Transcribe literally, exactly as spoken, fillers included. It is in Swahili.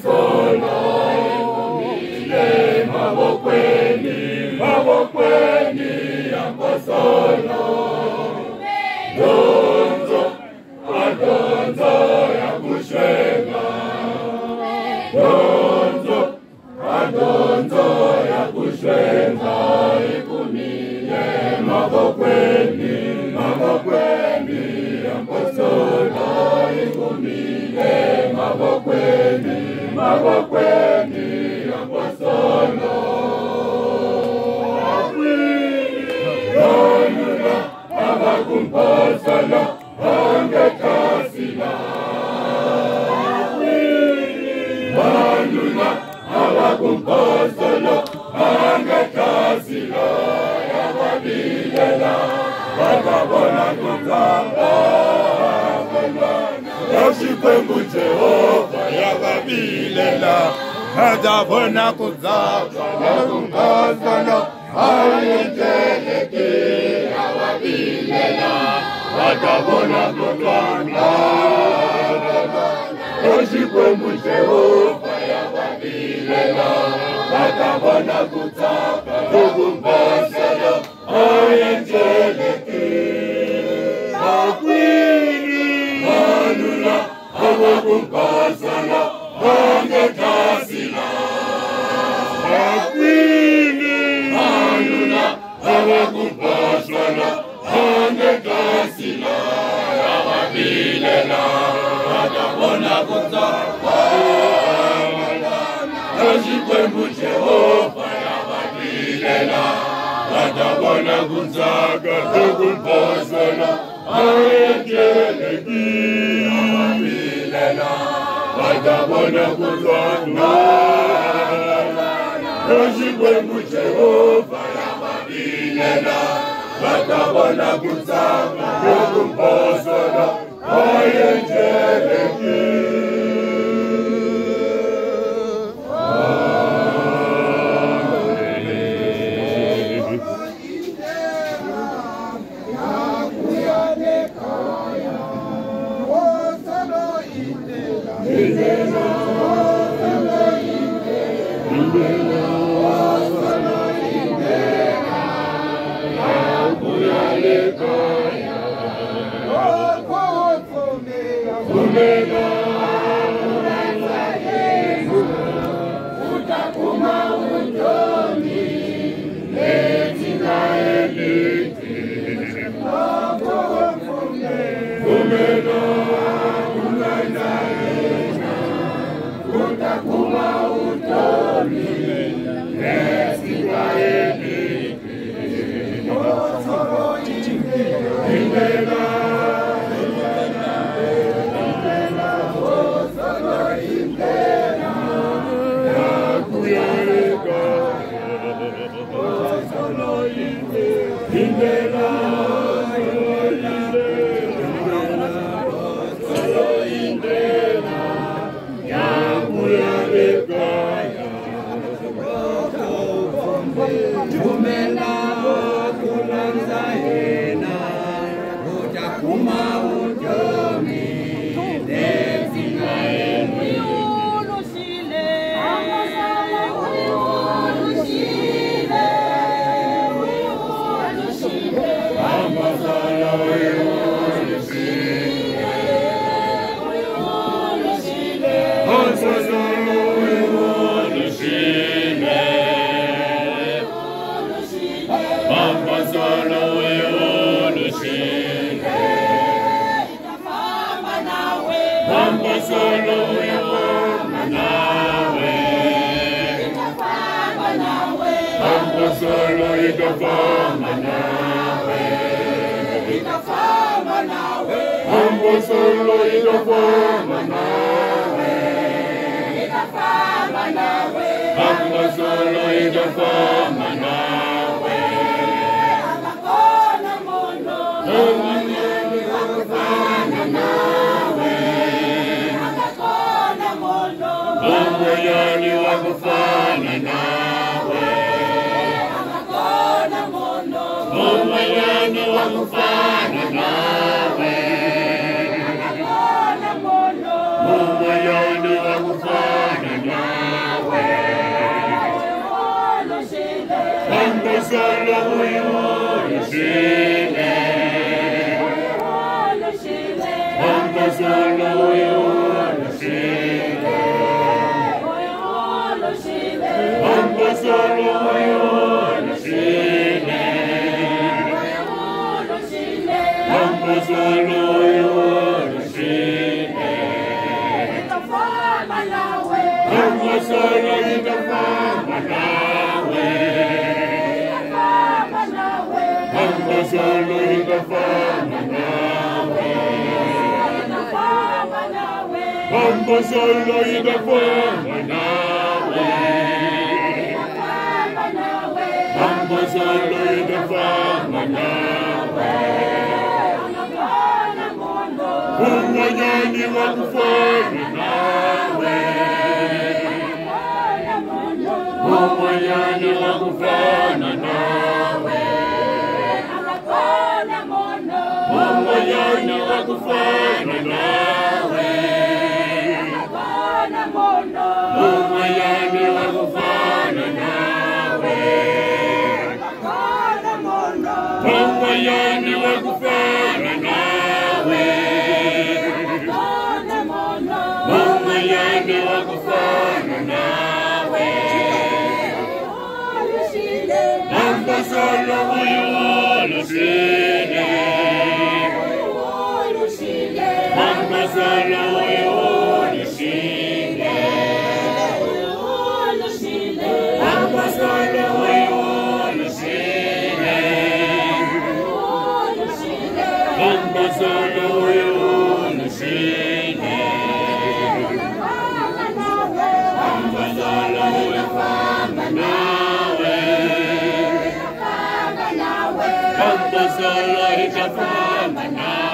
solo mile mabokweni mabokweni yako solo donzo adonzo ya kushwenga donzo adonzo ya kushwenga ikumile mabokweni mabokweni yako solo ikumile mabokweni mabokweni yako solo Yanuna abakumpasala angetasila Yanuna abakumpasala angetasila Yababilela bakabona kutamba Yashikwembu Jehova yababilela Hadabona kuzaba yakumpasala Ayenjeleke yababilela Hadabona kutamba Yashikwembu Jehova yababilela Hadabona kutamba yakumpasala Ayenjeleke Akwili Manula abakumpasala angetasila Akwili Manula abakumpasala angetasila Yababilela Hadabona kutamba Yashikwembu Jehova yababilela Hadabona kutamba yakumpasala Ayenjeleke yababilela Hadabona kutamba Yashikwembu Jehova yababilela Hadabona kutamba yakumpasala Ayenjeleke Mungu yoni wa kufana solo huyu ushinde. Mambo solo huyu ushinde. Mambo solo huyu ushinde. Mambo solo huyu ushinde. Mambo solo itafanya nawe. Mambo solo itafanya nawe. Mambo solo itafanya nawe. Mambo solo itafanya nawe. Umwanyani wa kufanya nawe. Umwanyani wa kufanya nawe. Umwanyani wa kufanya nawe. Umwanyani wa kufanya nawe. Umwanyani wa kufanya nawe. Umwanyani wa kufanya nawe. Mambo solo huyu ushinde. Mambo solo huyu ushinde. Mambo solo huyu ushinde. Mambo solo huyu ushinde. Mambo solo huyu nawe. Mambo solo itafanya nawe.